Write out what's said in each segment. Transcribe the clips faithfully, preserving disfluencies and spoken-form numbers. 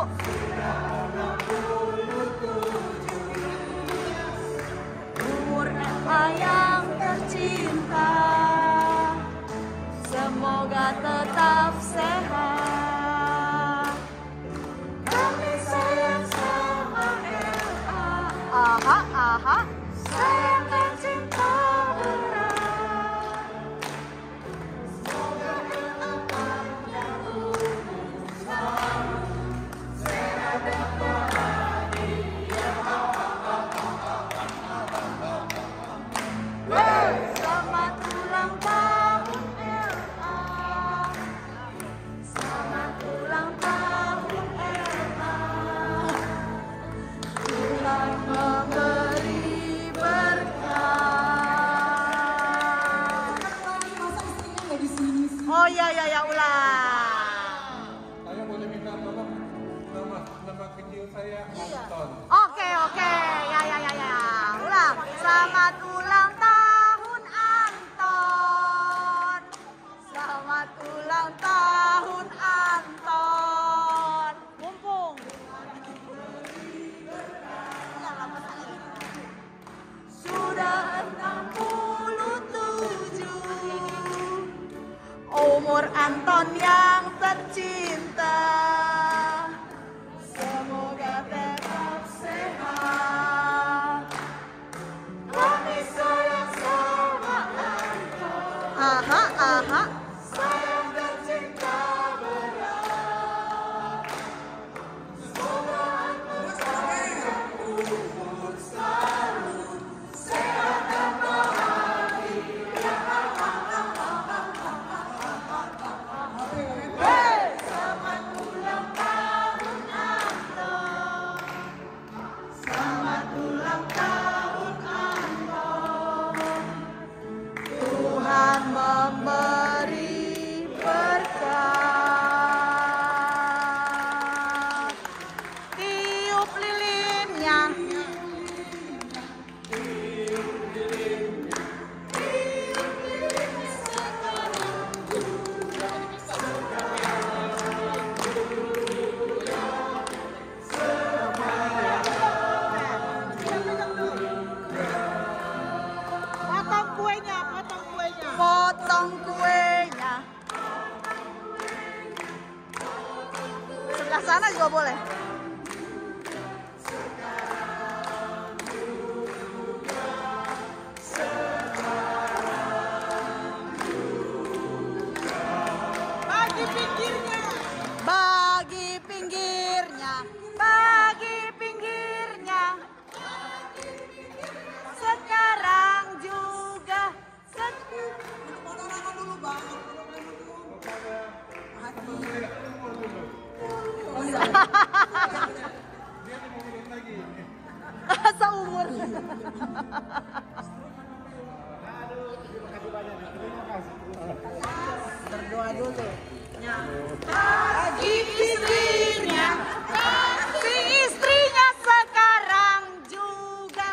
Umur Ella yang tercinta, semoga tetap sehat. Kami sayang sama Ella. Aha, aha. Sayang dan cinta berat. Semoga Ella panjang umur selalu sehat dan bahagia. Selamat ulang tahun Ella. Selamat ulang tahun Ella. Tuhan memberi berkah. Oh ya ya ya ulang. Saya boleh minta tolong nama nama kecil saya Anton. Oke oke ya ya ya ya ulang. Selamat ulang tahun Anton. Selamat ulang tahun Anton. Mumpung. Sudah enam puluh tujuh umur Anton yang tercinta. Semoga tetap sehat. Kami sayang sama Anton. Aha, aha. Sayang dan cinta berat. Semoga Anton panjang umur selalu sehat dan bahagia. Hey! Selamat ulang tahun Anton. Selamat ulang tahun Anton. Tuhan memberi berkah. Tiup lilinnya. Potong kuenya, potong kuenya. Potong kuenya. Sebelah sana juga boleh. Bagi pinggirnya. Bagi pinggirnya. Bagi pinggirnya. Sekarang juga. Foto dulu bang. Dia mau minum lagi. Seumur. Berdoa dulu. Bagi istrinya, si istrinya sekarang juga.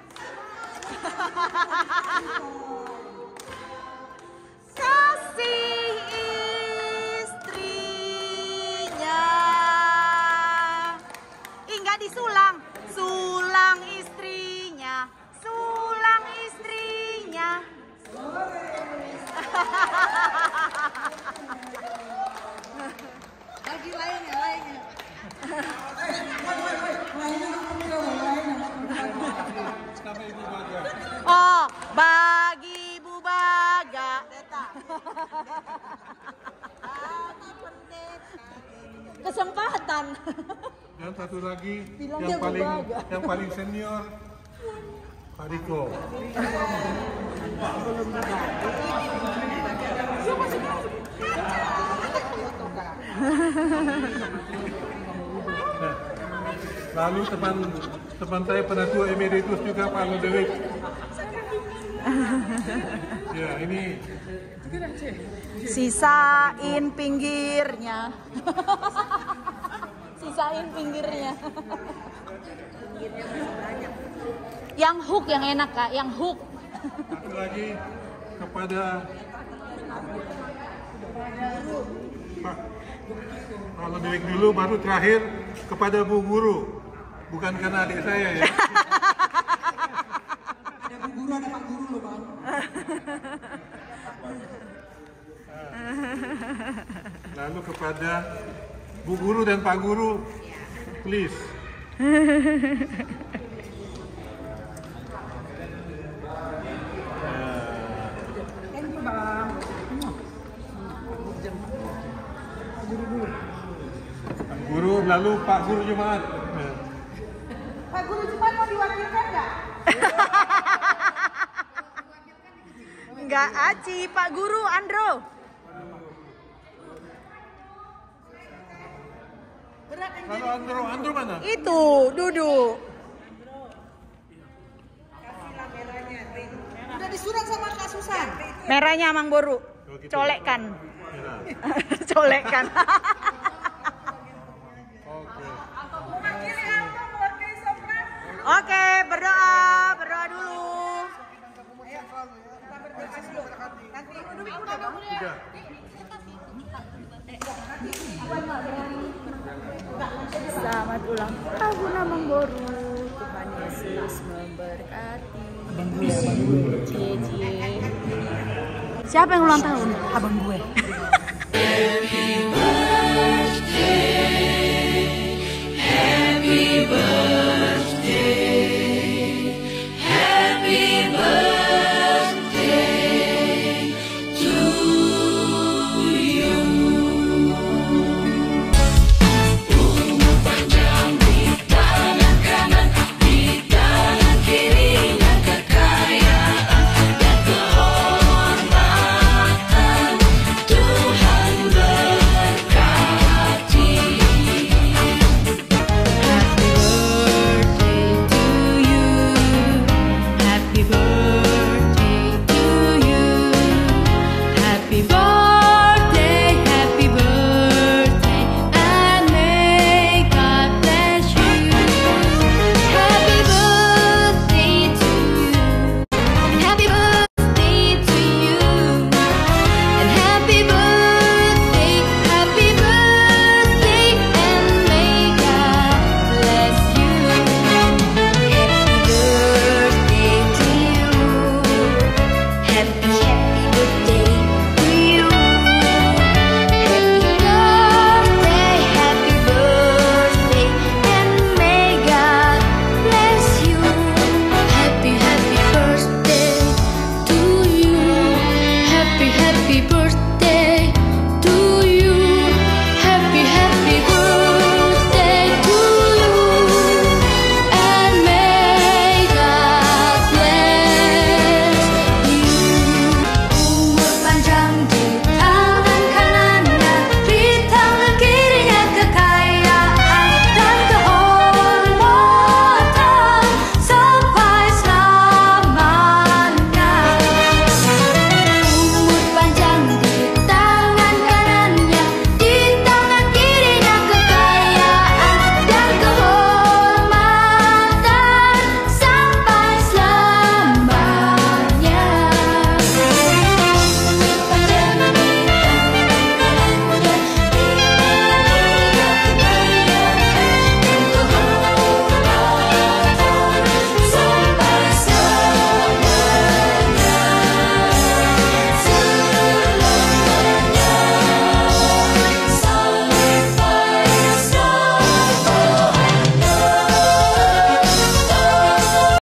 Kasih istrinya. Ih, nggak disulang. Sulang istrinya. Sulang istrinya. Lagi lainnya, lainnya. Nama Ibu Baga. Oh, bagi Bu Baga. Kesempatan. Dan satu lagi Bilang yang dia paling Baga. yang paling senior Pak Riko. Nah, lalu teman teman saya penatua emeritus juga Pak Ludwig. Ya ini Sisain pinggirnya. Sisain pinggirnya. Yang hook yang enak Kak, yang hook. satu lagi kepada Pak. Pak Ludwig dulu, baru terakhir kepada Bu Guru. Bukan karena adik saya ya. Ada Bu Guru, ada Pak Guru loh Bang. Lalu kepada Bu Guru dan Pak Guru, please. Thank you Bang. Pak Guru, lalu Pak Guru Jemaat. Pak Guru cuma mau diwakilkan nggak? Enggak Aci, Pak Guru Andro. Kalau Andro, Andro mana? Itu duduk. Udah disurat sama Kak Susan. Merahnya Mang Boru. Oh, gitu. Colekkan. Merah. Colekkan. Oke. Oke, berdoa, berdoa dulu. Sudah. Selamat ulang tahun Mang Boru. Tuhan Yesus memberkati. Abang gue, abang gue. Cie cie. Siapa yang ulang tahun? Abang gue.